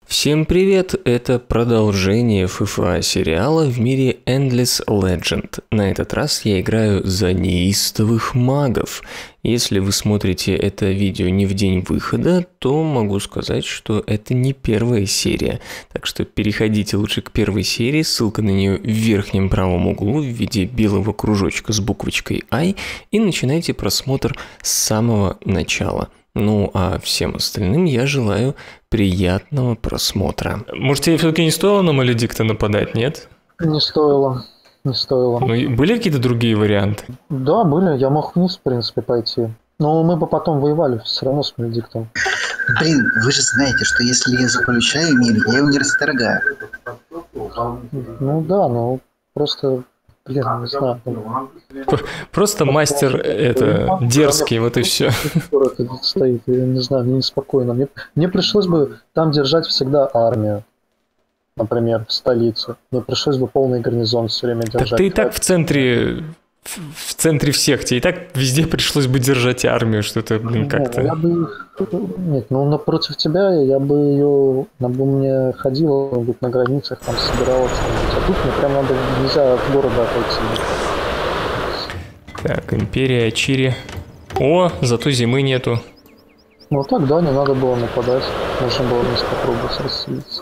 Всем привет! Это продолжение ФФА сериала в мире Endless Legend. На этот раз я играю за неистовых магов. Если вы смотрите это видео не в день выхода, то могу сказать, что это не первая серия. Так что переходите лучше к первой серии, ссылка на нее в верхнем правом углу в виде белого кружочка с буквочкой I, и начинайте просмотр с самого начала. Ну, а всем остальным я желаю приятного просмотра. Может, тебе все-таки не стоило на Маледикта нападать, нет? Не стоило. Не стоило. Ну, были какие-то другие варианты? Да, были. Я мог вниз, в принципе, пойти. Но мы бы потом воевали все равно с Маледиктом. Блин, вы же знаете, что если я заключаю мир, я его не расторгаю. Ну да, но просто... Блин, не знаю. Просто мастер дерзкий, вот и все. Стоит, я не знаю, мне неспокойно. Мне пришлось бы там держать всегда армию. Например, в столице. Мне пришлось бы полный гарнизон все время держать. Так ты и так в центре всех, тебе и так везде пришлось бы держать армию, что-то, блин, как-то... Нет, ну напротив тебя я бы ее, она бы мне ходила на границах, там собирала что-нибудь. А тут мне прям нельзя от города отойти. Так, Империя Ачири. О, зато зимы нету. Ну так, да, не надо было нападать. Нужно было вместе попробовать расселиться.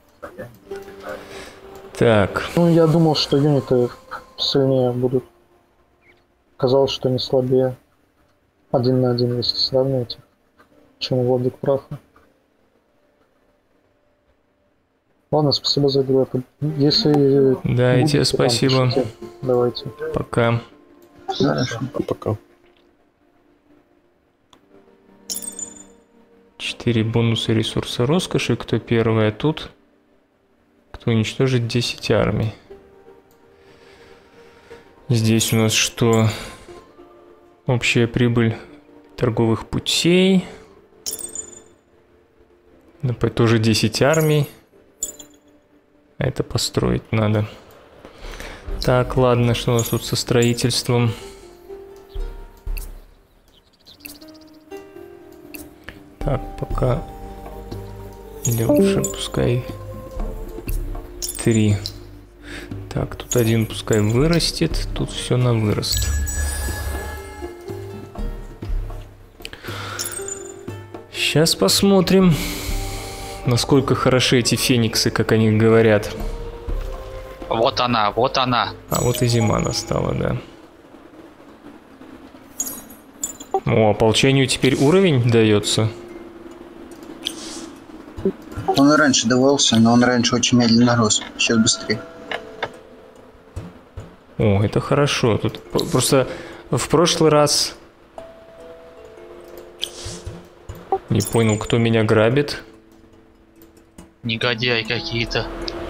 Так. Ну, я думал, что юниты сильнее будут. Казалось, что они слабее. 1 на 1, если сравнивать, чем Владык Праха. Ладно, спасибо за игру. Если... Да, и тебе спасибо. Пишите. Давайте. Пока. Хорошо. Пока. 4 бонуса ресурса роскоши. Кто первый, а тут? Кто уничтожит 10 армий. Здесь у нас что? Общая прибыль торговых путей. Тоже 10 армий. А это построить надо. Так, ладно, что у нас тут со строительством? Так, пока... Или лучше пускай... 3. Так, тут один пускай вырастет, тут все на вырост. Сейчас посмотрим, насколько хороши эти фениксы, как они говорят. Вот она, вот она. А вот и зима настала, да. О, ополчению теперь уровень дается. Он и раньше давался, но он раньше очень медленно рос. Сейчас быстрее. О, это хорошо. Тут просто в прошлый раз... Не понял, кто меня грабит. Негодяи какие-то.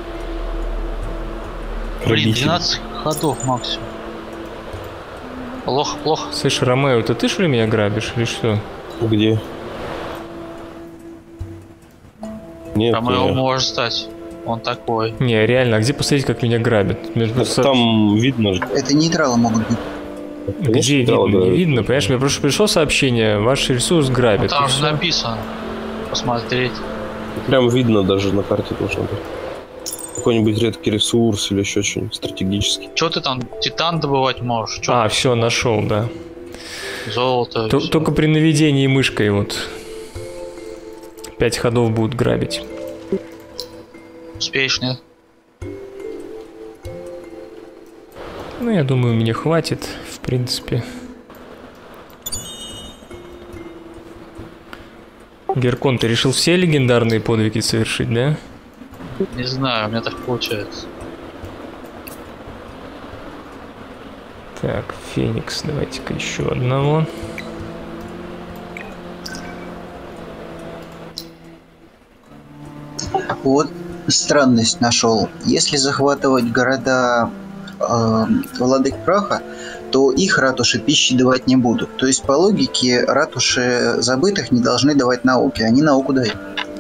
Блин, 12 ходов максимум. Плохо, плохо. Слышь, Ромео, это ты, что ли, меня грабишь, или что? Где? Нет, Ромео может стать. Он такой. Не, реально, а где посмотреть, как меня грабят? Там видно же. Это нейтралы могут быть. Где видно? Не видно, понимаешь? Мне просто пришло сообщение, ваш ресурс грабит. Там же написано. Посмотреть. Прям видно даже на карте должно быть. Какой-нибудь редкий ресурс или еще что-нибудь стратегический. Че ты там титан добывать можешь? Чё? А, все, нашел, да. Золото. Только при наведении мышкой вот 5 ходов будут грабить. Успеешь, нет? Ну, я думаю, мне хватит, в принципе. Геркон, ты решил все легендарные подвиги совершить, да? Не знаю, у меня так получается. Так, Феникс, давайте-ка еще одного. Вот странность нашел. Если захватывать города Владык Праха, то их ратуши пищи давать не будут. То есть, по логике, ратуши забытых не должны давать науки. Они науку дают.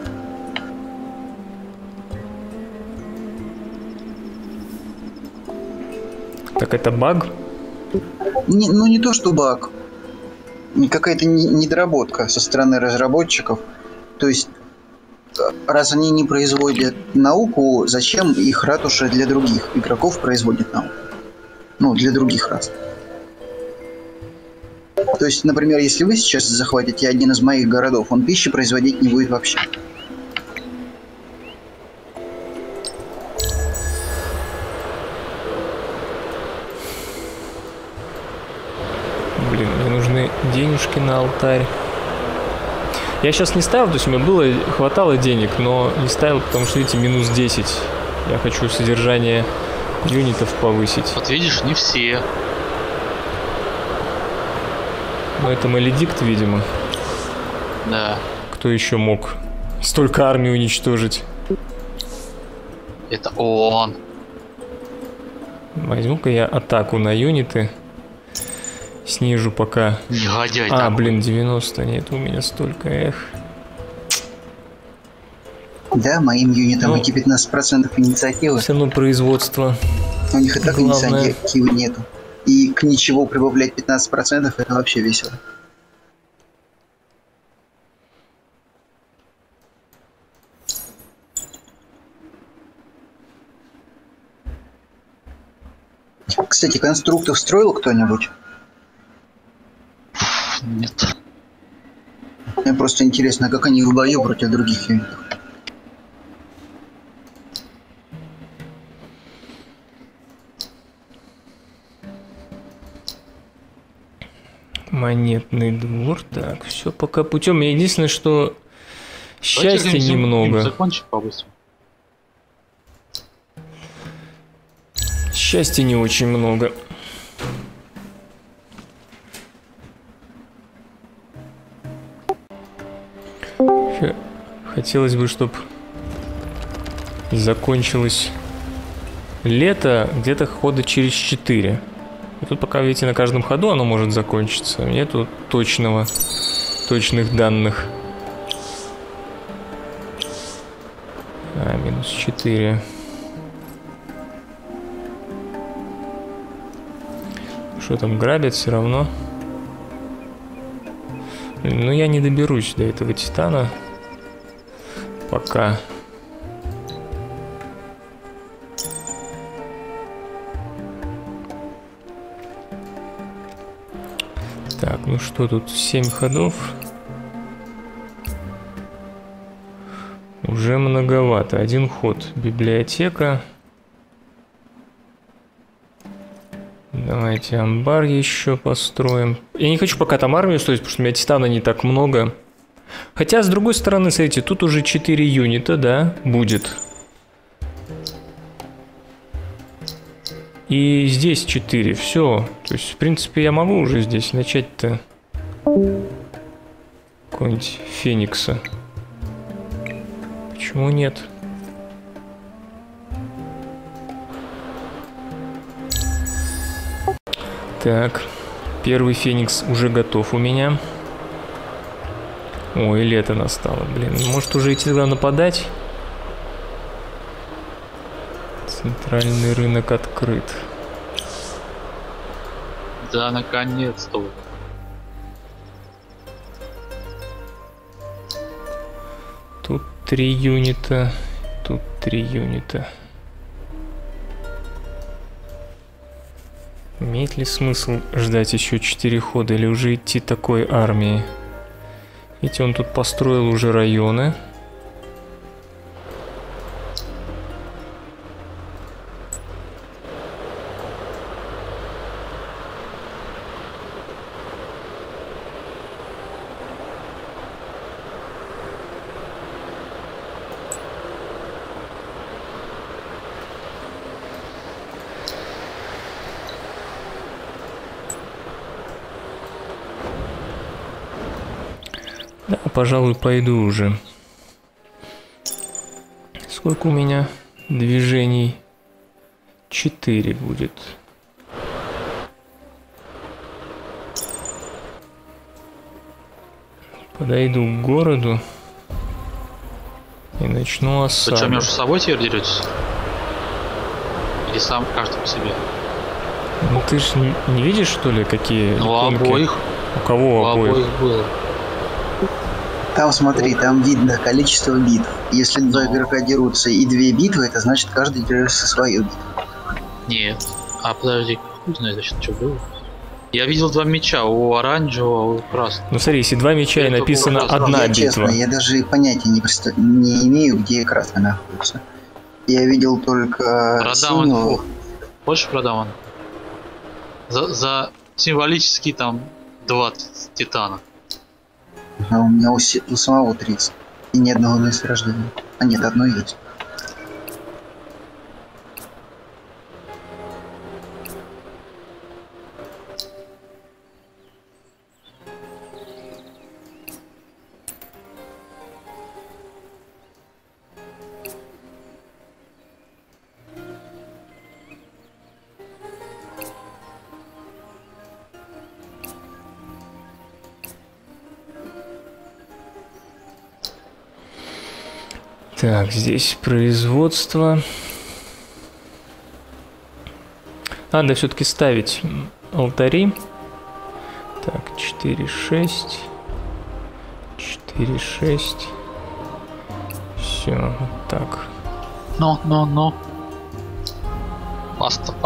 Так это баг? Не то, что баг. Какая-то недоработка со стороны разработчиков. То есть раз они не производят науку, зачем их ратуши для других игроков производят науку? Ну, для других рас. То есть, например, если вы сейчас захватите один из моих городов, он пищи производить не будет вообще. Блин, мне нужны денежки на алтарь. Я сейчас не ставил, то есть у меня хватало денег, но не ставил, потому что, видите, минус 10. Я хочу содержание юнитов повысить. Вот видишь, не все. Но это Маледикт, видимо. Да. Кто еще мог столько армии уничтожить? Это он. Возьму-ка я атаку на юниты. Снижу пока. Негодяй. А, такой. блин, 90. Нет у меня столько, эх. Да, моим юнитам Ну, эти 15% инициативы. Все равно производство. У них и так главное. инициативы нету. И к ничего прибавлять 15% это вообще весело. Кстати, конструктов строил кто-нибудь? Нет. Мне просто интересно, как они в бою против других юнитов. Монетный двор. Так, все пока путем. Единственное, что счастья Давайте немного. закончим по-быстрому. Счастья не очень много. Хотелось бы, чтобы закончилось лето где-то хода через 4. И тут пока, видите, на каждом ходу оно может закончиться. Нету точных данных. Минус 4. Что там, грабят все равно? Ну, я не доберусь до этого титана. Пока. Так, ну что тут, 7 ходов. Уже многовато. Один ход. Библиотека. Давайте амбар еще построим. Я не хочу пока там армию строить, потому что у меня титана не так много. Хотя, с другой стороны, смотрите, тут уже 4 юнита, да, будет. И здесь 4, все. То есть, в принципе, я могу уже здесь начать-то какого-нибудь Феникса. Почему нет? Так, первый Феникс уже готов у меня. Ой, лето настало, блин. Может уже идти туда нападать? Центральный рынок открыт. Да, наконец-то. Тут 3 юнита, тут 3 юнита. Имеет ли смысл ждать еще 4 хода или уже идти такой армией? Видите, он тут построил уже районы. Да, пожалуй, пойду уже. Сколько у меня движений? 4 будет. Подойду к городу и начну Вы осаду. что, между собой теперь деретесь? Или сам каждый по себе? Ну ты ж не видишь, что ли, какие Ну, у иконки? обоих. У кого У обоих? обоих было. Там смотри, там видно количество битв. Если два игрока дерутся и 2 битвы, это значит каждый дерется свою битву. Нет. А подожди, хуй знает, значит, что было. Я видел 2 меча, у оранжевого, у красного. Ну смотри, если 2 меча и Это написано ужасно. одна Я битва. честно, я даже понятия не имею, где красный находится. Я видел только Продам синего. инфу. Хочешь продам? За символический там 20 титана. А у меня у самого 30. И ни одного месторождения. А нет, одно есть. Так, здесь производство. Надо все-таки ставить алтари. Так, 4, 6. 4, 6. Все, вот так. Ну. Паста.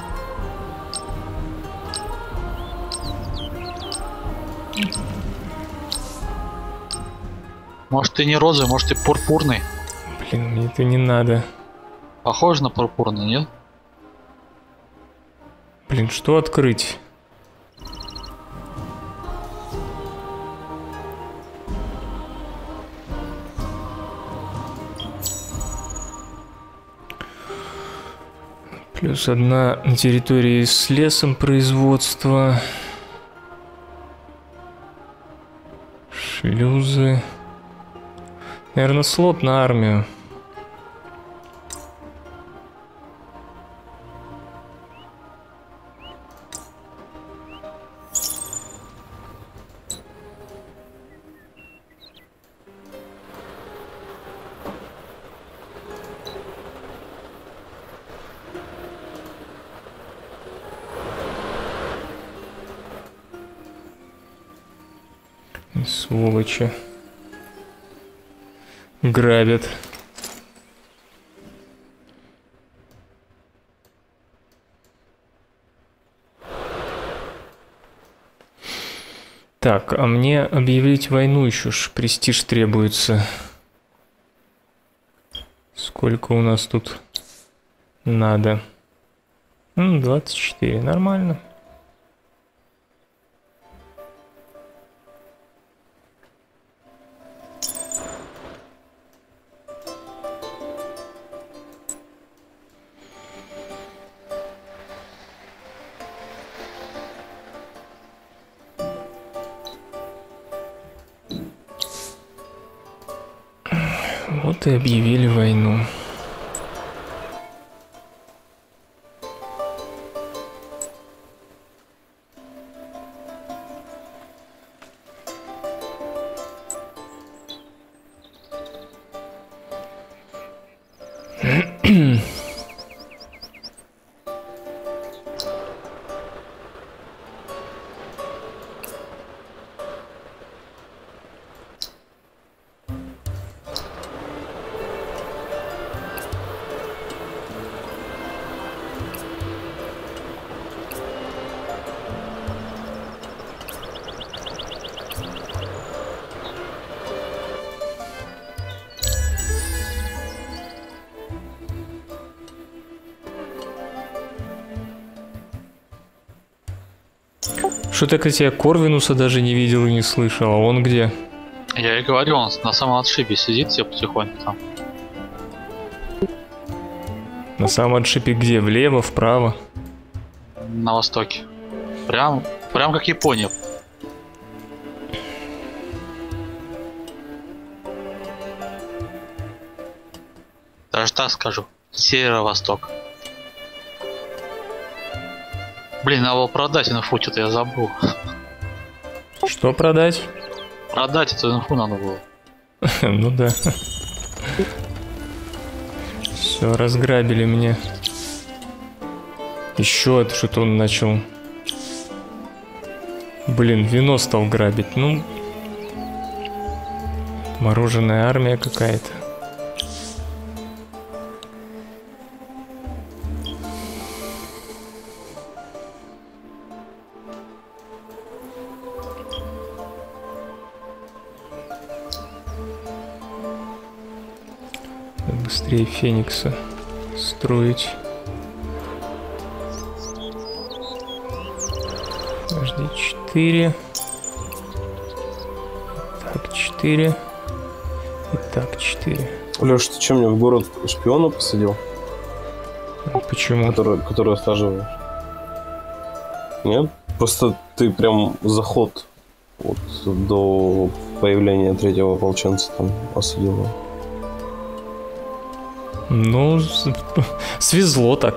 Может и не розовый, может и пурпурный. Блин, мне это не надо. Похож на пурпурный, нет? Блин, что открыть? Плюс 1 на территории с лесом производства. Шлюзы. Наверное, слот на армию. Сволочи. Грабят. Так, а мне объявить войну еще ж престиж требуется. Сколько у нас тут надо? 24, нормально. Вот и объявили войну. Что-то я Корвинуса даже не видел и не слышал. А он где? Я и говорю, он на самом отшибе сидит себе потихоньку там. На самом отшибе где? Влево, вправо? На востоке. Прям как Япония. Даже так скажу. Северо-восток. Блин, надо было продать инфу, что-то я забыл. Что продать? Продать эту инфу надо было. Ну да. Все, разграбили мне. Еще это что-то он начал. Блин, вино стал грабить. Ну. Мороженая армия какая-то. Быстрее Феникса строить. Подожди, 4. Так, 4. И так, 4. Леш, ты чем мне в город шпиона посадил? Почему? Который осаживаешь? Нет? Просто ты прям заход вот до появления третьего ополченца там осадил. Ну, свезло так.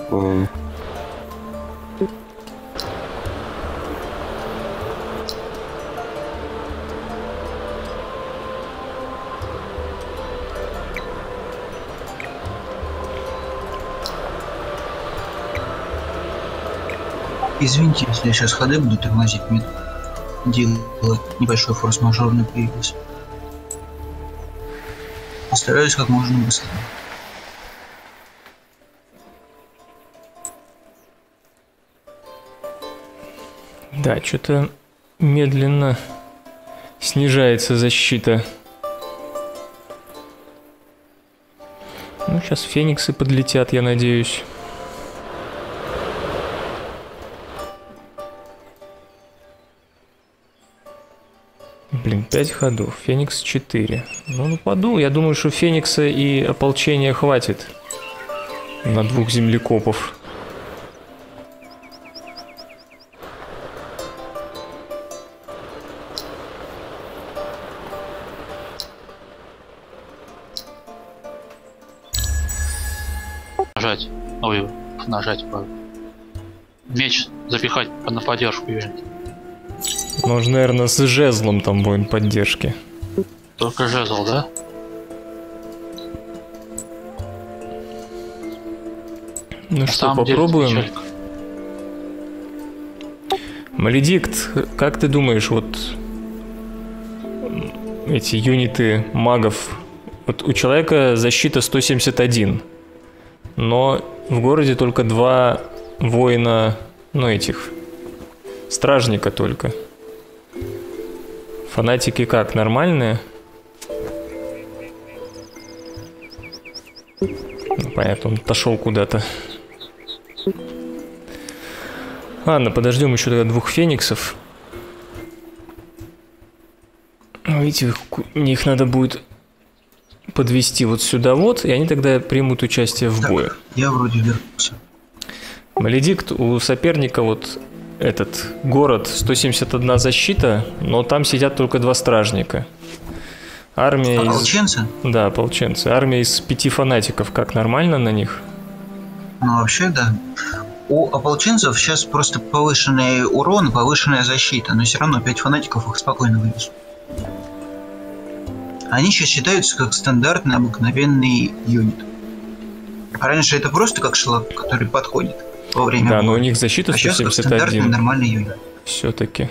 Извините, если я сейчас ходы буду тормозить, мне делать небольшой форс-мажорный появился. Постараюсь как можно быстрее. Да, что-то медленно снижается защита. Ну, сейчас фениксы подлетят, я надеюсь. Блин, 5 ходов. Феникс 4. Ну, нападу. Я думаю, что Феникса и ополчения хватит на 2 землекопов. Нажать. Ой, нажать. Меч запихать на поддержку юнит. Может, наверное, с жезлом там будет поддержки. Только жезл, да? Ну что, попробуем? Маледикт, как ты думаешь, вот эти юниты магов, вот у человека защита 171, но в городе только 2 воина, ну этих, стражника только. Фанатики как, нормальные? Ну, понятно, он отошел куда-то. Ладно, подождем еще тогда 2 фениксов. Видите, их надо будет подвести вот сюда вот, и они тогда примут участие в бою. Я вроде вернулся. Маледикт, у соперника вот этот город 171 защита, но там сидят только 2 стражника. Армия Ополченцы? Да, ополченцы. Армия из 5 фанатиков. Как, нормально на них? Ну, вообще, да. У ополченцев сейчас просто повышенный урон, повышенная защита, но все равно 5 фанатиков их спокойно вывезут. Они сейчас считаются как стандартный обыкновенный юнит. А раньше это просто как шлак, который подходит во время боя. Да, но у них защита 171. А сейчас как стандартный нормальный юнит. Все-таки.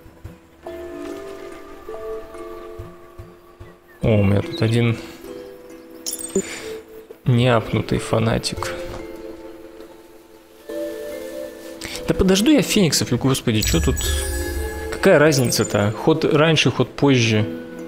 О, у меня тут один неапнутый фанатик. Да подожду я фениксов, господи, что тут? Какая разница-то? Ход раньше, ход позже.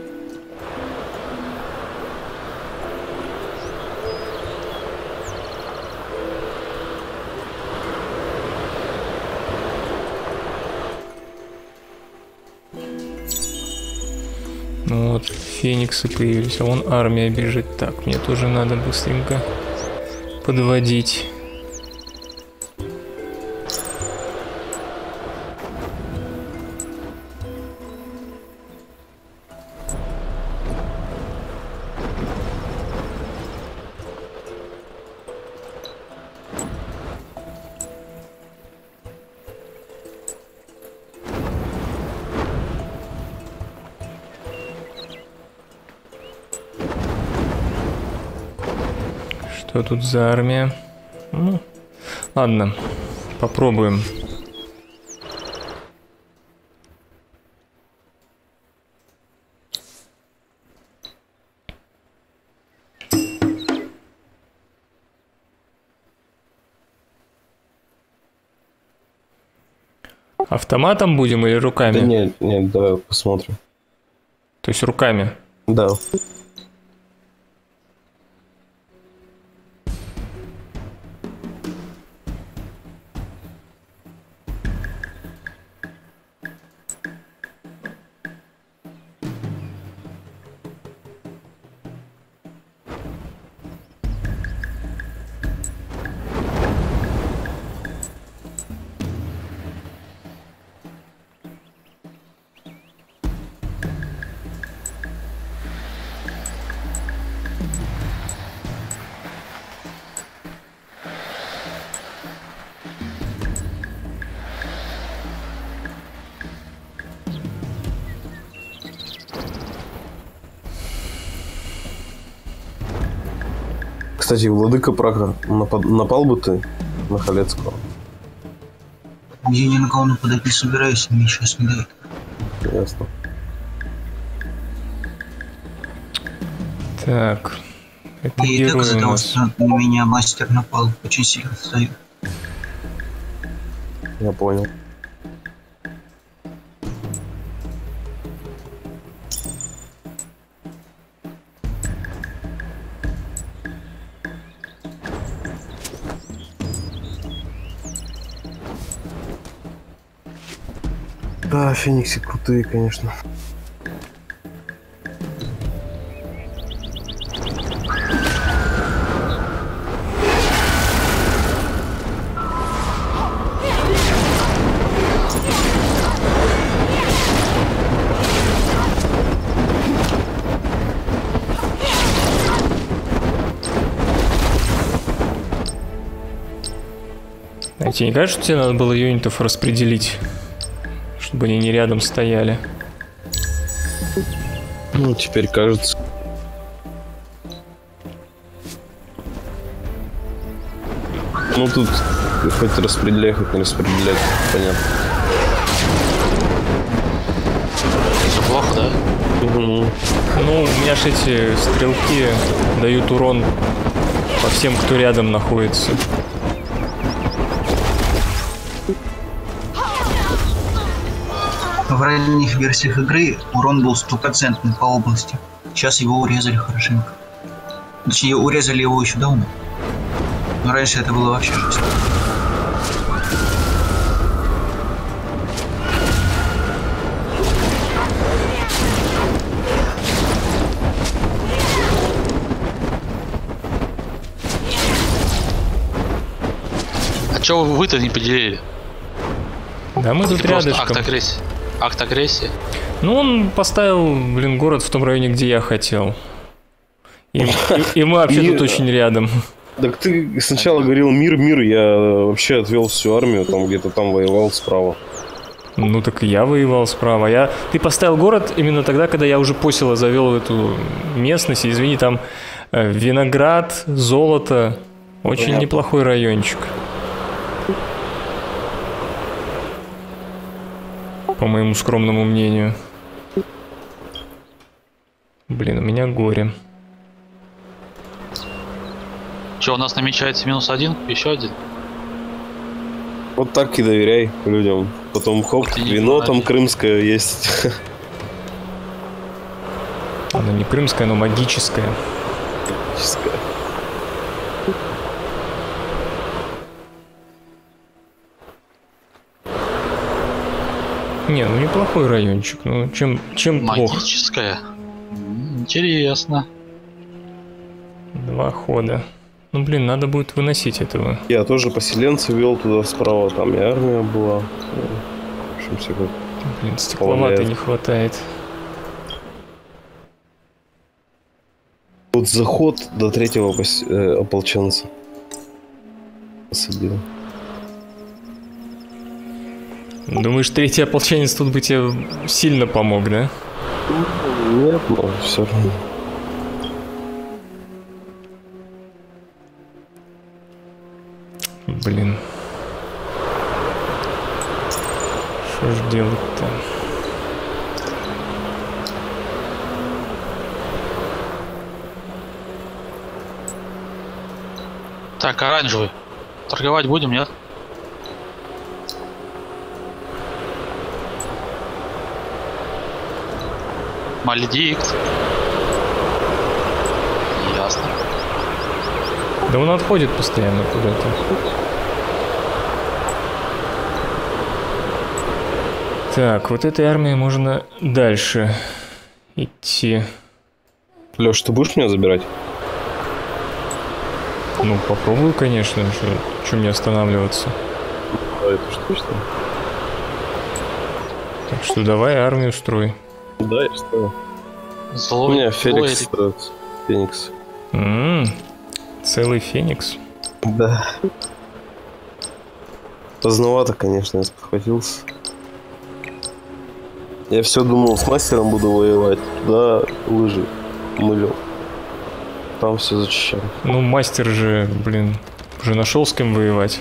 Ну вот, фениксы появились, а вон армия бежит. Так, мне тоже надо быстренько подводить. Что тут за армия? Ну, ладно, попробуем. Автоматом будем или руками? Да нет, нет, давай посмотрим. То есть руками? Да. Кстати, владыка Праха, напал бы ты на Халецкого? Я ни на кого нападать не собираюсь, мне сейчас не дают. Ясно. Так. Это Я и так герой из-за у того, нас. что на меня мастер напал, очень сильно стою. Я понял. Да, фениксы крутые, конечно. А тебе не кажется, что тебе надо было юнитов распределить? Чтобы они не рядом стояли. Ну, теперь кажется. Ну, тут хоть распределяй, хоть не распределяй, понятно. Это плохо, да? Угу. Ну, у меня же эти стрелки дают урон по всем, кто рядом находится. В ранних версиях игры урон был 100% по области. Сейчас его урезали хорошенько. Точнее, урезали его еще давно. Но раньше это было вообще жестко. А чё вы-то не поделили? Да мы тут Или просто рядышком. акт агрессии? Акт агрессии? Ну, он поставил, блин, город в том районе, где я хотел. И мы вообще тут очень рядом. Так ты сначала говорил мир, я вообще отвел всю армию, там где-то там воевал справа. Ну так и я воевал справа. Ты поставил город именно тогда, когда я уже посела завел в эту местность. И, извини, там виноград, золото. Очень Понятно. неплохой райончик. По моему скромному мнению. Блин, у меня горе. Чё, у нас намечается -1? Еще один? Вот так и доверяй людям. Потом хоп, Вот и не вино говори. там крымское есть. Оно не крымское, оно магическое. Не, ну неплохой райончик. Ну чем плохо? Магическая? Интересно. 2 хода. Ну блин, надо будет выносить этого. Я тоже поселенцев вел туда справа, там и армия была. В общем, все как... Блин, стекловатой Помогает. не хватает. Вот заход до 3-го ополченца посадил. Думаешь, 3-й ополченец тут бы тебе сильно помог, да? Нет, но все равно. Блин. Что ж делать-то? Так, оранжевый. Торговать будем, нет? Мальдикт. Ясно. Да он отходит постоянно куда-то. Так, вот этой армией можно дальше идти. Леш, ты будешь меня забирать? Ну, попробую, конечно. Что мне останавливаться? Да, это ж точно. Так что давай армию строй. Да, я стою. У Злой. меня Феликс строится. Феникс. Целый феникс. Да. Поздновато, конечно, я спохватился. Я все думал, с мастером буду воевать. Туда лыжи мылил. Там все зачищал. Ну, мастер же, блин, уже нашел с кем воевать.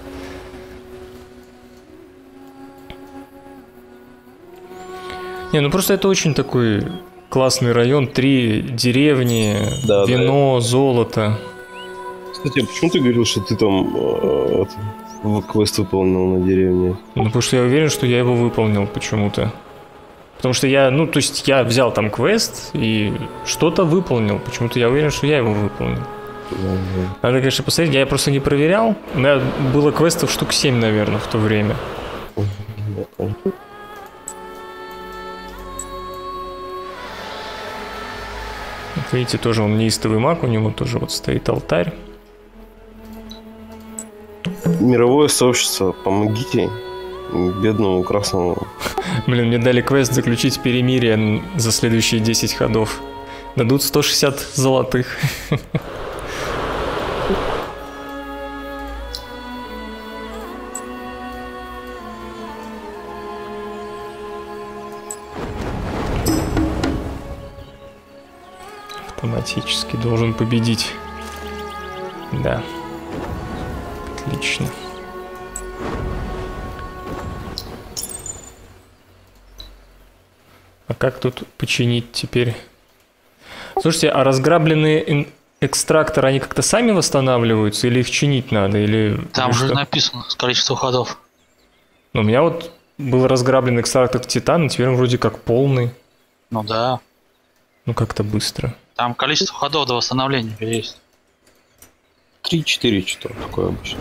Не, ну просто это очень такой классный район. 3 деревни, Да, вино, золото. Кстати, а почему ты говорил, что ты там квест выполнил на деревне? Ну, потому что я уверен, что я его выполнил почему-то. Потому что я, ну, то есть я взял там квест и что-то выполнил. Почему-то я уверен, что я его выполнил. Надо, конечно, посмотреть. Я просто не проверял. У меня было квестов штук 7, наверное, в то время. Вот видите, тоже он неистовый маг, у него тоже вот стоит алтарь. Мировое сообщество, помогите бедному красному. Блин, мне дали квест заключить перемирие за следующие 10 ходов. Дадут 160 золотых. Автоматически должен победить. Да. Отлично. А как тут починить теперь? Слушайте, а разграбленные экстракторы, они как-то сами восстанавливаются или их чинить надо? Или, Там или же что? написано количество ходов. Ну, у меня вот был разграбленный экстрактор титана, теперь он вроде как полный. Ну да. Ну, как-то быстро. Там количество ходов до восстановления есть. 3-4 что такое обычно.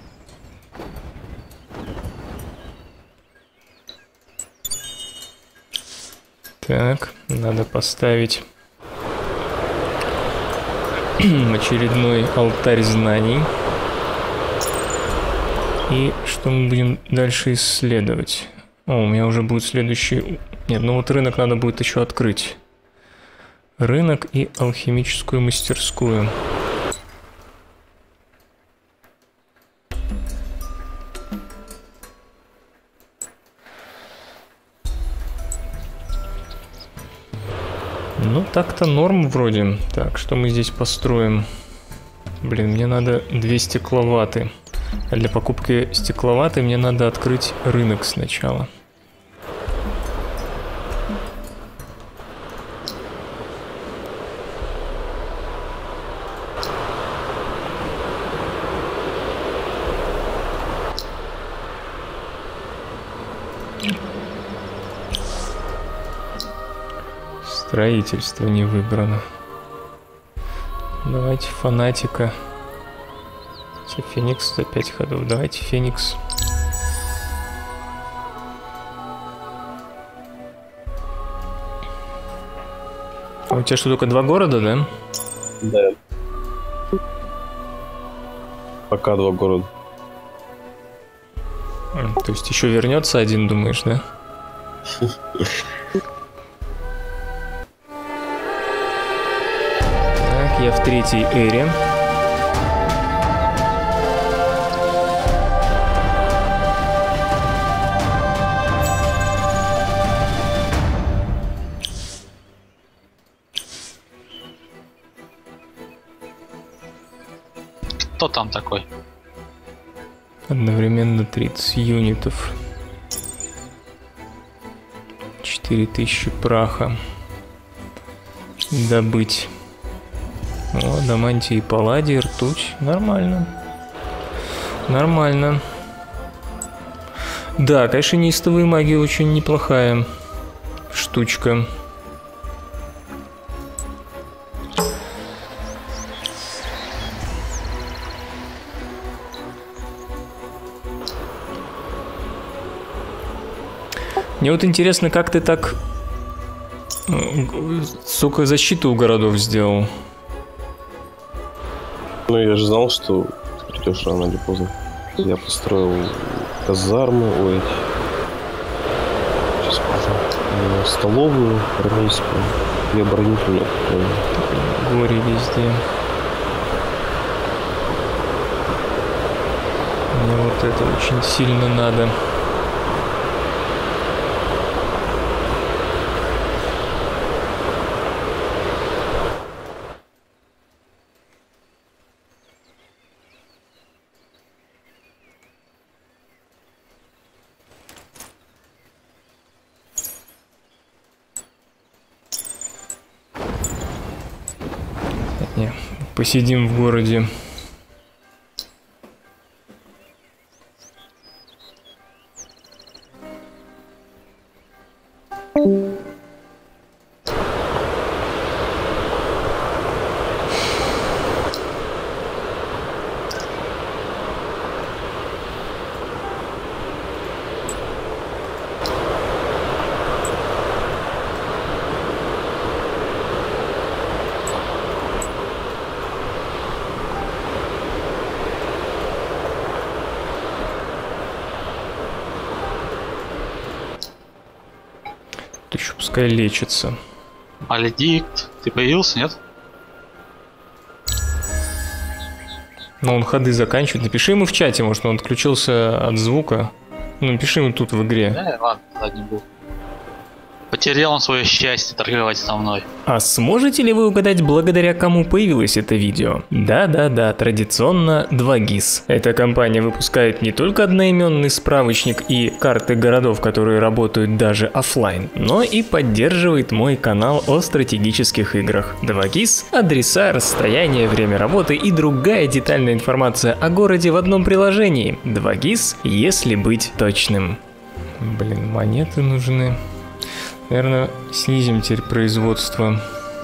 Так, надо поставить очередной алтарь знаний. И что мы будем дальше исследовать? О, у меня уже будет следующий... Нет, ну вот рынок надо будет еще открыть. Рынок и алхимическую мастерскую. Ну, так-то норм вроде. Так, что мы здесь построим? Блин, мне надо 2 стекловаты. А для покупки стекловаты мне надо открыть рынок сначала. Строительство не выбрано. Давайте фанатика. Феникс за 5 ходов. Давайте Феникс. А у тебя что, только 2 города, да? Да. Пока 2 города. То есть еще вернется один, думаешь, да? Так, я в 3-й эре. Кто там такой? Одновременно 30 юнитов. 4000 праха. Добыть. О, адамантий и палладий, ртуть. Нормально. Нормально. Да, конечно, неистовые маги очень неплохая штучка. Мне вот интересно, как ты так, сука, защиту у городов сделал. Ну, я же знал, что ты придешь рано или поздно. Я построил казармы, сейчас скажу, столовую армейскую и оборонительную. Горе везде. Мне вот это очень сильно надо. Не, посидим в городе. Еще пускай лечится. Альдикт, ты появился, нет? Но он ходы заканчивает. Напиши ему в чате, может он отключился от звука. Ну, напиши ему тут в игре. Ладно, тогда не буду. Потерял он свое счастье торговать со мной. А сможете ли вы угадать, благодаря кому появилось это видео? Да-да-да, традиционно 2GIS. Эта компания выпускает не только одноименный справочник и карты городов, которые работают даже офлайн, но и поддерживает мой канал о стратегических играх. 2GIS, адреса, расстояние, время работы и другая детальная информация о городе в одном приложении. 2GIS, если быть точным. Блин, монеты нужны. Наверное, снизим теперь производство.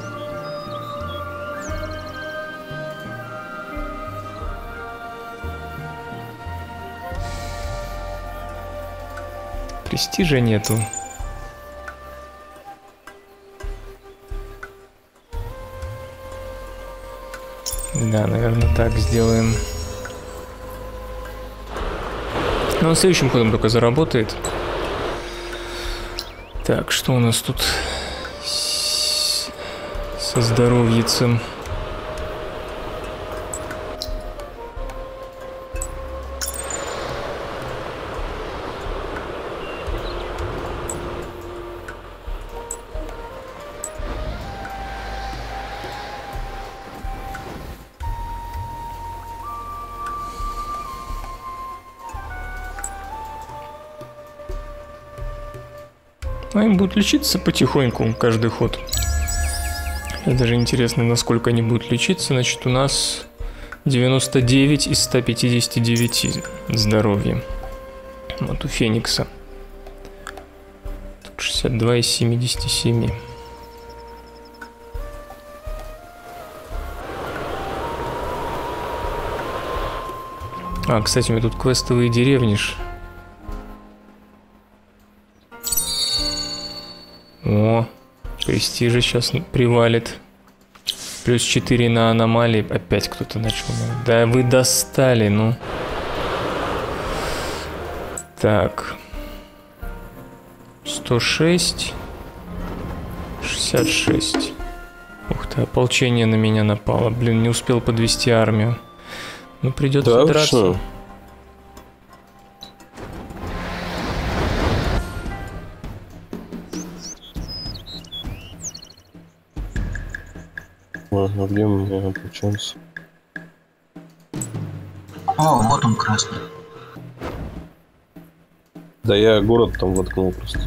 Престижа нету. Да, наверное, так сделаем. Но он следующим ходом только заработает. Так, что у нас тут со здоровьицем? А им будут лечиться потихоньку каждый ход. Мне даже интересно, насколько они будут лечиться. Значит, у нас 99 из 159 здоровья. Вот у Феникса. Тут 62 из 77. А, кстати, у меня тут квестовые деревни. О, престижа сейчас привалит. Плюс 4 на аномалии. Опять кто-то начал. Да вы достали, ну. Так. 106. 66. Ух ты, ополчение на меня напало. Блин, не успел подвести армию. Ну, придется драться. Ладно, где у меня получается? О, вот он красный. Да я город там воткнул просто.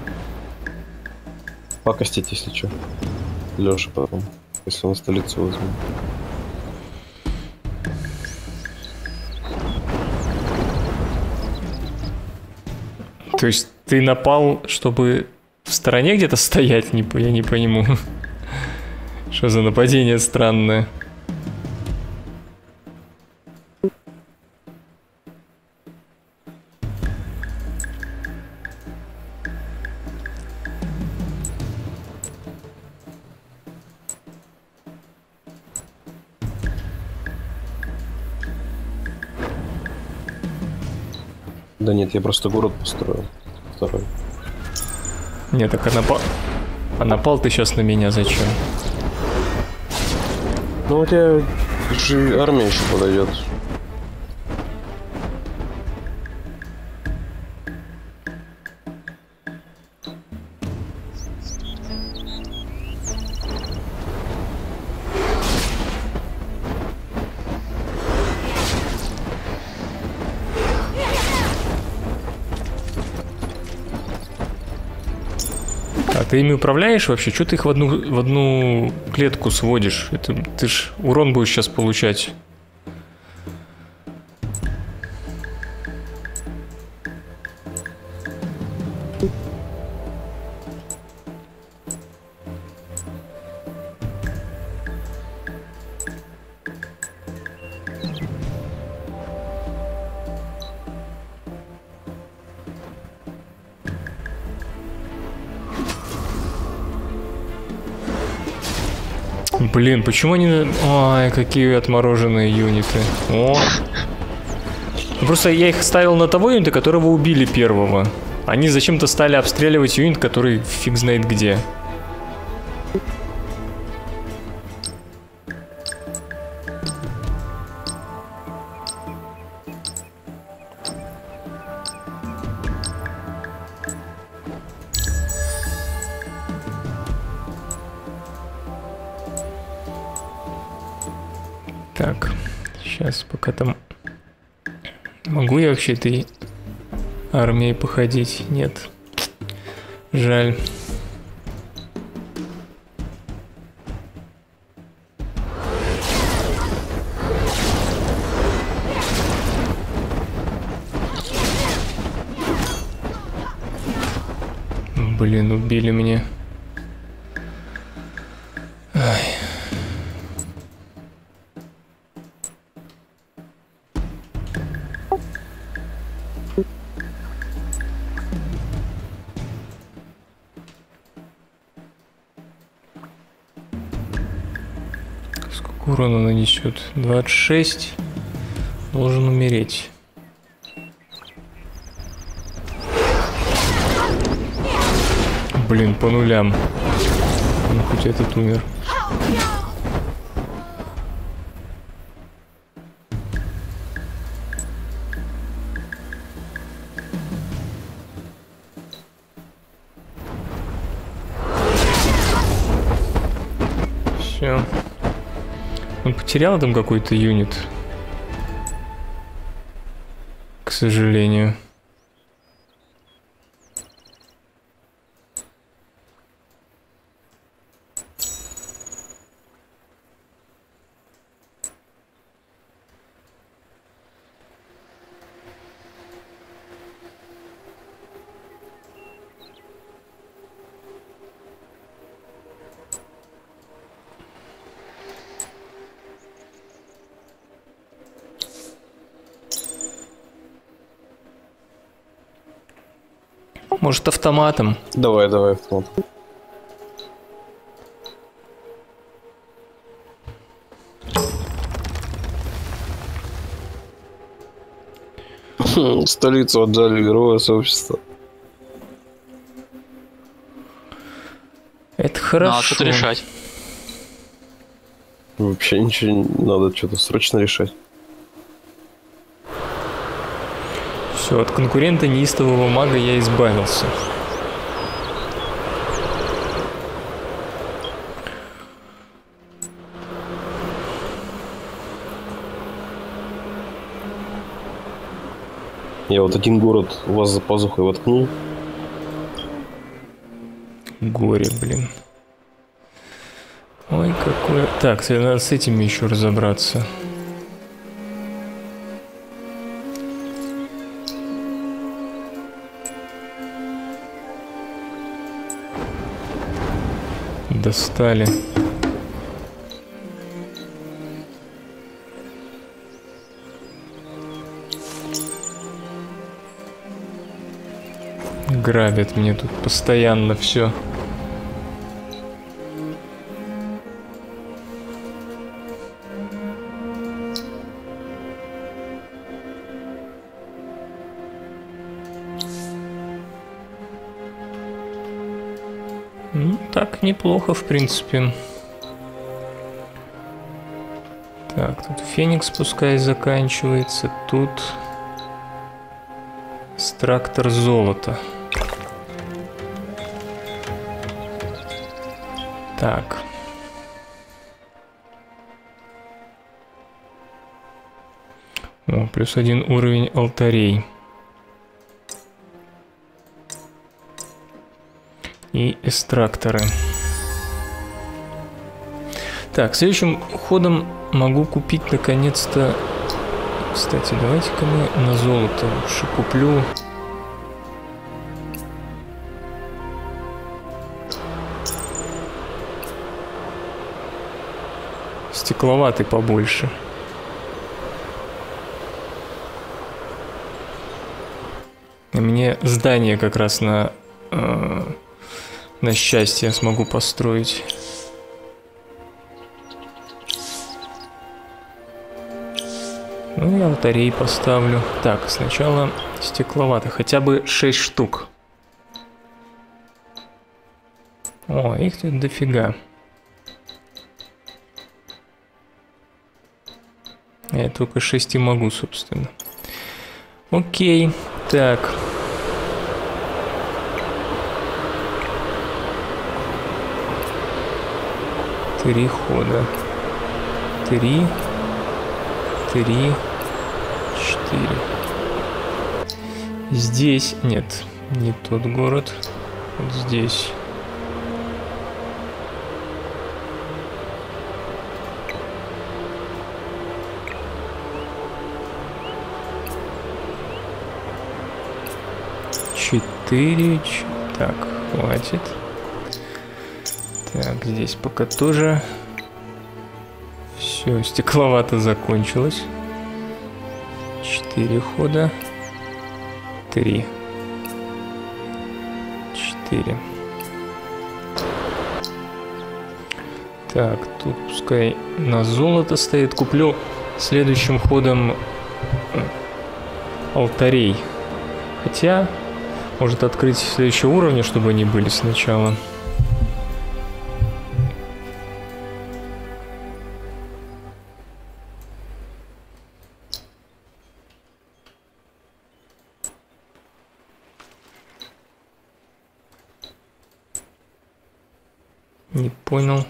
Пакостить, если что. Лёша потом, если он столицу возьмет. То есть ты напал, чтобы в стороне где-то стоять? Я не пойму. Что за нападение странное? Да нет, я просто город построил. Второй. Не, так а напал ты сейчас на меня зачем? Ну у тебя же армия еще подойдет. А ты ими управляешь вообще? Чего ты их в одну клетку сводишь? Ты ж урон будешь сейчас получать. Блин, почему они... Ой, какие отмороженные юниты. О. Просто я их ставил на того юнита, которого убили первого. Они зачем-то стали обстреливать юнит, который фиг знает где. Так, сейчас пока там... Могу я вообще этой армией походить? Нет. Жаль. Блин, убили меня. Ай. Сколько урона нанесет? 26. Должен умереть. Блин, по нулям. Ну, хоть этот умер. Все. Он потерял там какой-то юнит. К сожалению. Может, автоматом? Давай, автомат. Столицу отжали героя сообщества. Это хорошо. Надо что-то решать. Вообще ничего не надо, что-то срочно решать. Все, от конкурента неистового мага я избавился. Я вот один город у вас за пазухой воткнул. Горе, блин. Ой, какое... Так, надо с этими еще разобраться. Достали. Грабят мне тут постоянно все. Ну, так неплохо, в принципе. Так, тут Феникс пускай заканчивается. Тут экстрактор золота. Так. О, плюс 1 уровень алтарей. И экстракторы. Так, следующим ходом могу купить наконец-то... Кстати, давайте-ка мы на золото лучше куплю. Стекловатый побольше. Мне здание как раз на счастье смогу построить. Ну и алтарей поставлю. Так, сначала стекловато. Хотя бы 6 штук. О, их тут дофига. Я только 6 и могу, собственно. Окей, так. Три хода. 3, 3, 4. Здесь нет, не тот город. Вот здесь. Четыре. Так, хватит. Так, здесь пока тоже. Все, стекловато закончилось. 4 хода. 3. 4. Так, тут пускай на золото стоит. Куплю следующим ходом алтарей. Хотя, может открыть следующего уровня, чтобы они были сначала. Не понял.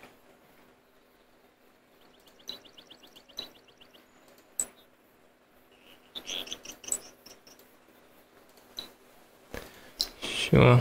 Все.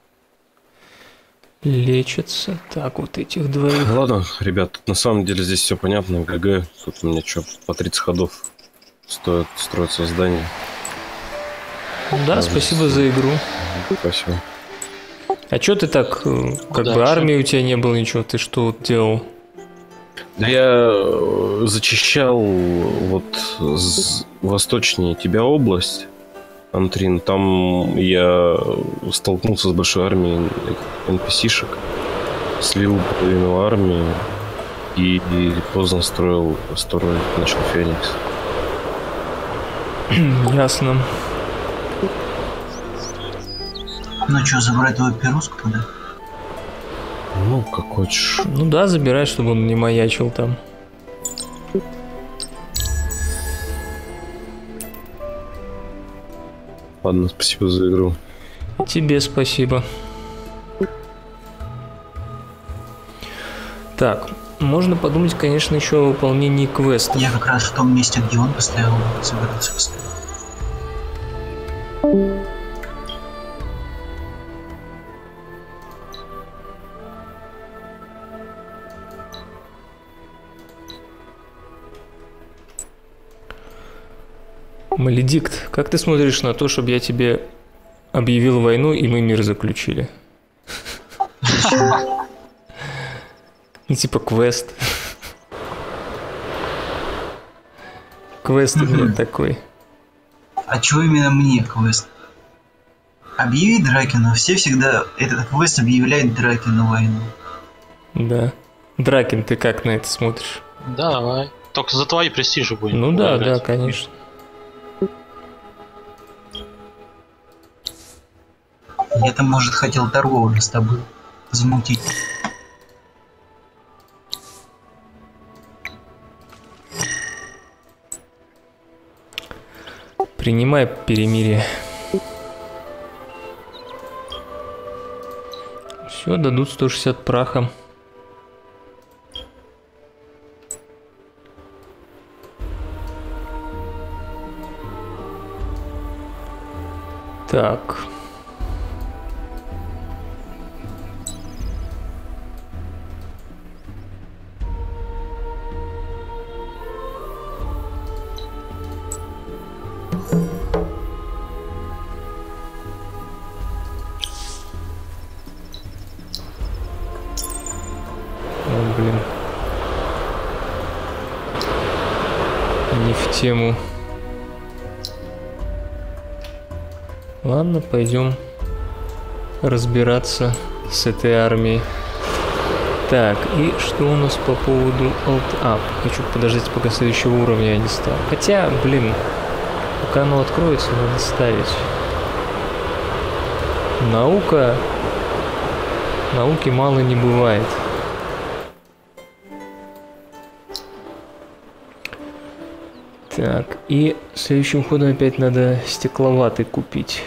Лечится. Так, вот этих двоих. Ладно, ребят, тут на самом деле здесь все понятно. ГГ. Тут у меня что, по 30 ходов стоит строиться здание. Да, спасибо за игру. Спасибо. А чё ты так, как бы армии у тебя не было, ничего, ты что вот делал? Да я зачищал вот восточнее тебя область, Антрин. Там я столкнулся с большой армией NPC-шек, слил половину армии и поздно строить начал Феникс. Ясно. Ну что, забрать твою пируску туда? Ну, как хочешь. Ну да, забирай, чтобы он не маячил там. Ладно, спасибо за игру. Тебе спасибо. Так, можно подумать, конечно, еще о выполнении квестов. Я как раз в том месте, где он поставил, собирался поставить. Маледикт, как ты смотришь на то, чтобы я тебе объявил войну и мы мир заключили? Ну, типа квест. Квест у меня такой. А чего именно мне квест? Объявить Дракину. Все всегда этот квест объявляет Дракину войну. Да. Дракин, ты как на это смотришь? Давай. Только за твои престижи будем. Ну да, играть. да, конечно. Я-то, может, хотел торговлю с тобой. замутить. Принимай перемирие. Все, дадут 160 праха. Так. О, блин. Не в тему. Ладно, пойдем разбираться с этой армией. Так, и что у нас по поводу Alt-Up? Хочу подождать, пока следующего уровня я не стал. Хотя, блин, пока оно откроется, надо ставить. Наука. Науки мало не бывает. Так, и следующим ходом опять надо стекловатый купить.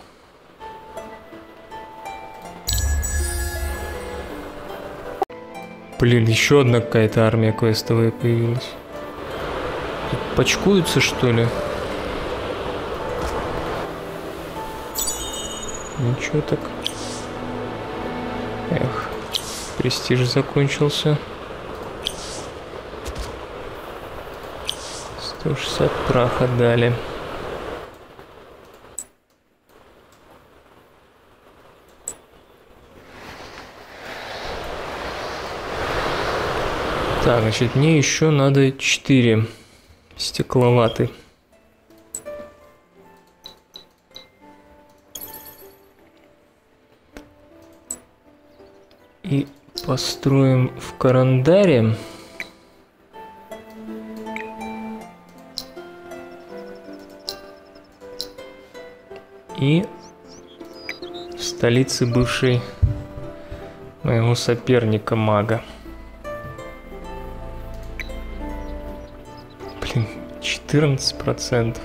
Блин, еще одна какая-то армия квестовая появилась. Тут почкуются, что ли? Ничего так. Эх, престиж закончился. 160 праха дали. Так, значит, мне еще надо 4 стекловаты. И построим в Карандаре. И в столице бывшей моего соперника мага. Блин, 14%.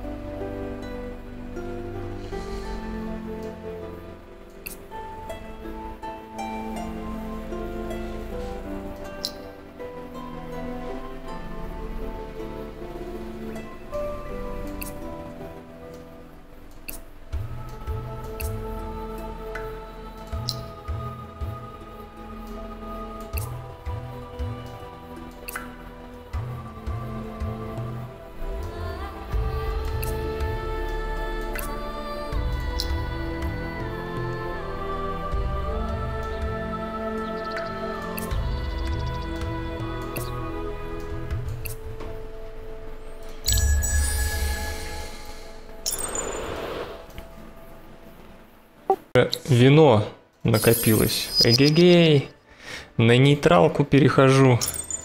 Вино накопилось. Эгегей. На нейтралку перехожу.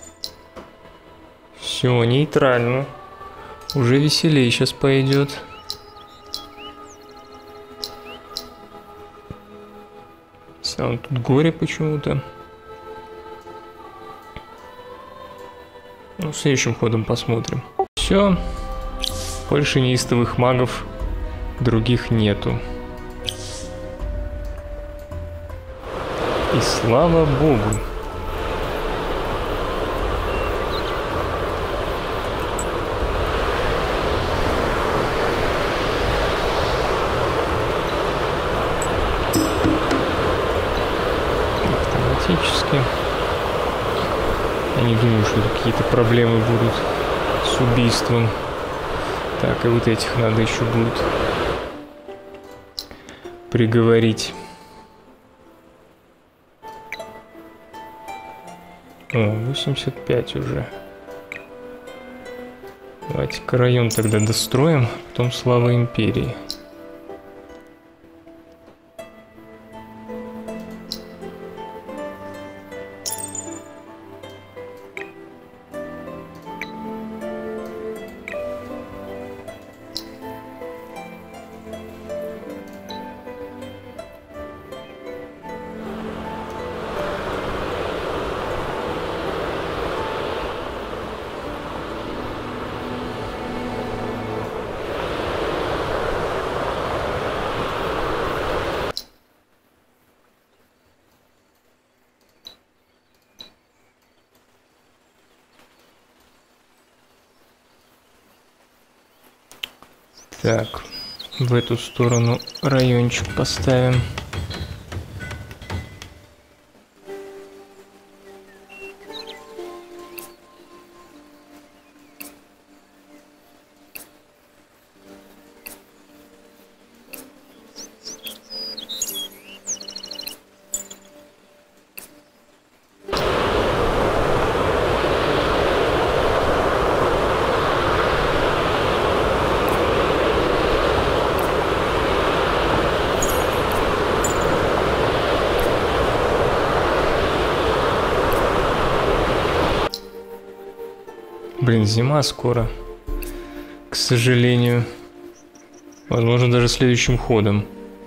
Все, нейтрально. Уже веселее сейчас пойдет. Сам тут горе почему-то. Ну, следующим ходом посмотрим. Все. Больше неистовых магов других нету. И слава богу. Автоматически. Я не думаю, что какие-то проблемы будут с убийством. Так, и вот этих надо еще будет приговорить. О, 85 уже. Давайте-ка район тогда достроим, потом слава империи. Так, в эту сторону райончик поставим. Блин, зима скоро, к сожалению. Возможно, даже следующим ходом.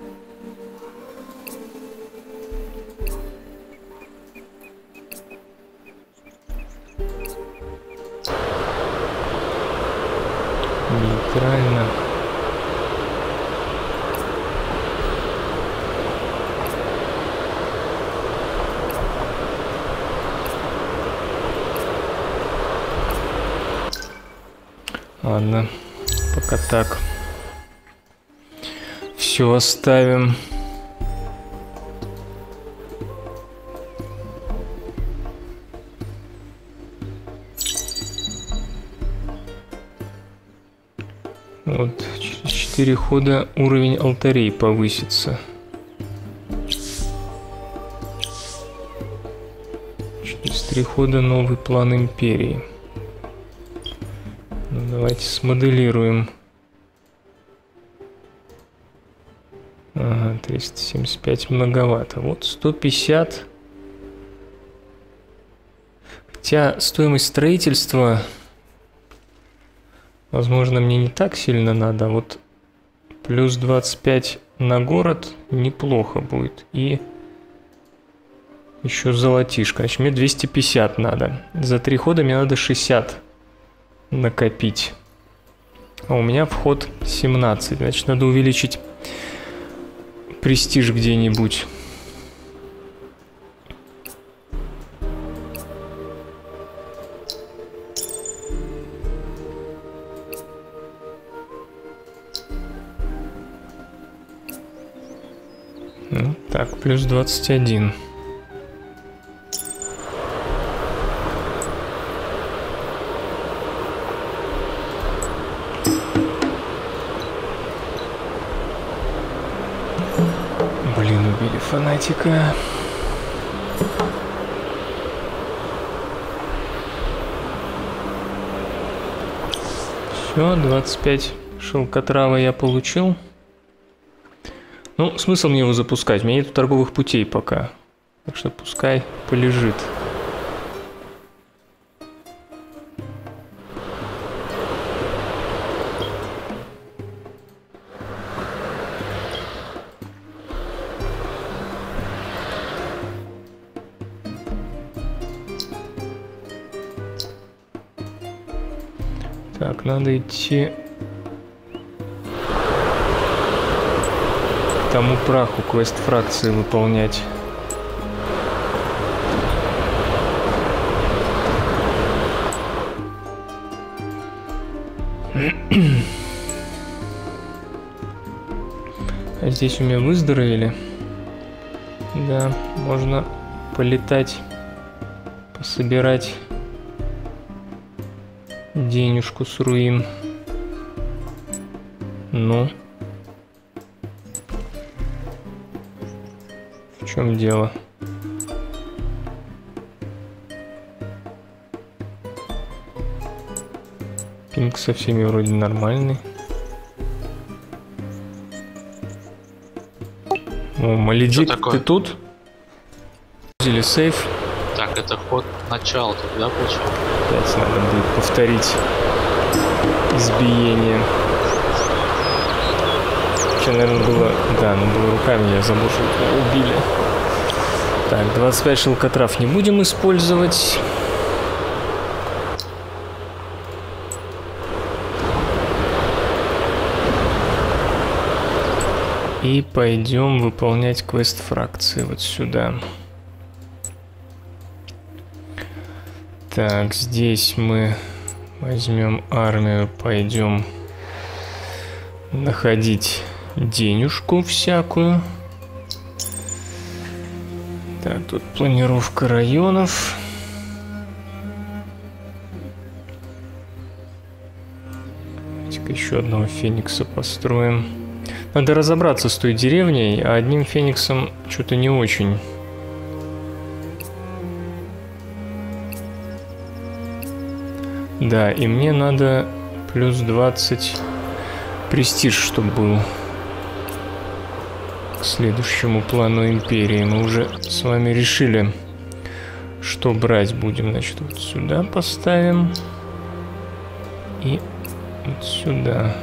Нейтрально. Ладно, пока так. Все оставим. Вот, через 4 хода уровень алтарей повысится. Через 3 хода новый план империи. Давайте смоделируем. Ага, 375 многовато. Вот 150. Хотя стоимость строительства, возможно, мне не так сильно надо. Вот плюс 25 на город неплохо будет. И еще золотишко. Значит, мне 250 надо. За 3 хода мне надо 60 накопить. А у меня вход 17. Значит, надо увеличить престиж где-нибудь. Ну, так, плюс 21. Убили фанатика. Все, 25 шелкотрава я получил. Ну, смысл мне его запускать? У меня нет торговых путей пока. Так что пускай полежит. Так, надо идти к тому праху, квест фракции выполнять. А здесь у меня выздоровели. Да, можно полетать, пособирать денежку с руин. Ну, в чем дело? Пинг со всеми вроде нормальный. О, Маледик, ты тут? Взяли сейф. Так, это ход начала, тогда получил. Опять надо будет повторить избиение. Вообще, наверное, было... Да, ну было руками, я забыл, что убили. Так, 25 шелкотрав не будем использовать. И пойдем выполнять квест фракции вот сюда. Так, здесь мы возьмем армию, пойдем находить денежку всякую. Так, тут планировка районов. Давайте-ка еще одного феникса построим. Надо разобраться с той деревней, а одним фениксом что-то не очень. Да, и мне надо плюс 20 престиж, чтобы был к следующему плану империи. Мы уже с вами решили, что брать будем. Значит, вот сюда поставим. И вот сюда.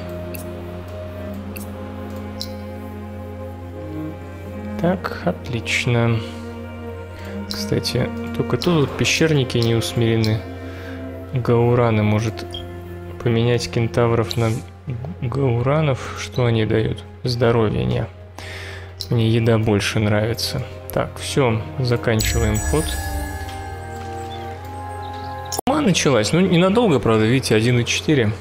Так, отлично. Кстати, только тут вот пещерники не усмирены. Гаураны, может поменять кентавров на гауранов. Что они дают? Здоровье, не. Мне еда больше нравится. Так, все, заканчиваем ход. Чума началась. Ну, ненадолго, правда, видите, 1,4.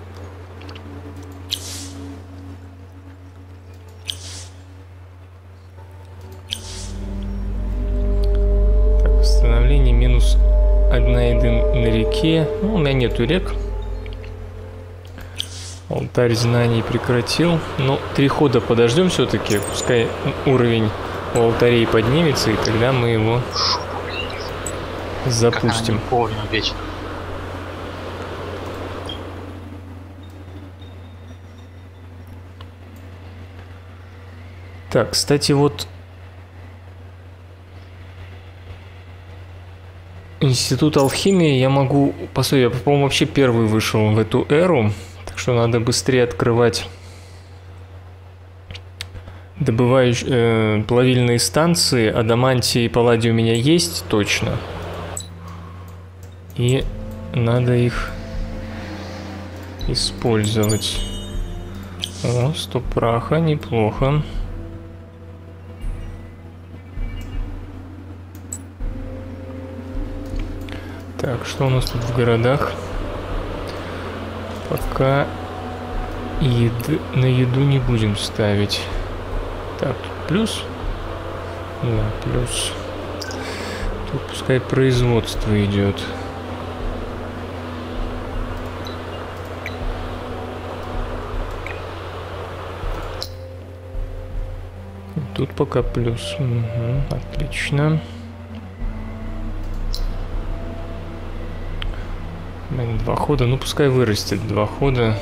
Так, восстановление минус 1 на реке. Ну, у меня нету рек. Алтарь знаний прекратил. Но 3 хода подождем все-таки. Пускай уровень у алтарей поднимется, и тогда мы его запустим. Так, кстати, вот Институт алхимии я могу... Посмотри, я, по-моему, вообще первый вышел в эту эру. Так что надо быстрее открывать плавильные станции. Адамантий и палладий у меня есть точно. И надо их использовать. О, 100 праха, неплохо. Так, что у нас тут в городах? Пока на еду не будем ставить. Так, тут плюс. Да, плюс. Тут пускай производство идет. Тут пока плюс. Угу, отлично. 2 хода, ну пускай вырастет 2 хода.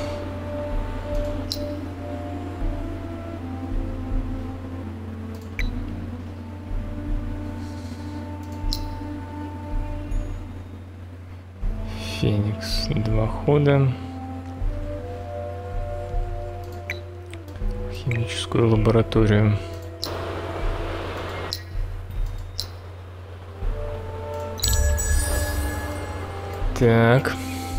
Феникс 2 хода. Химическую лабораторию. Так.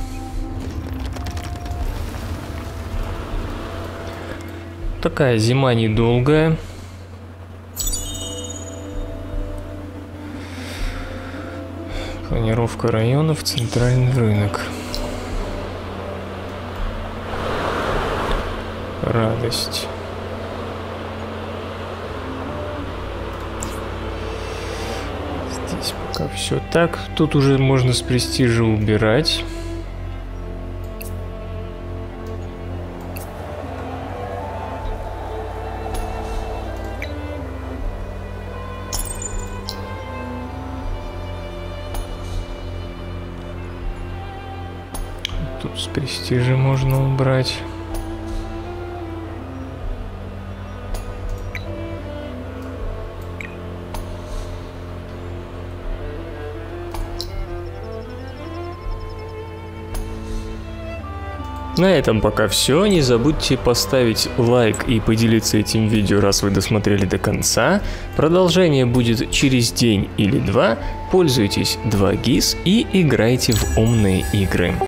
Такая зима недолгая. Планировка районов, центральный рынок. Радость. Здесь пока все так. Тут уже можно с престижа убирать. Тут с престижа можно убрать. На этом пока все. Не забудьте поставить лайк и поделиться этим видео, раз вы досмотрели до конца. Продолжение будет через день или 2. Пользуйтесь 2GIS и играйте в умные игры.